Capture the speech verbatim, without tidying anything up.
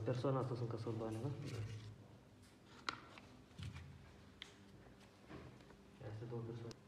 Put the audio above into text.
persoana asta sunt căsori bani, da? Da. Astea două persoane.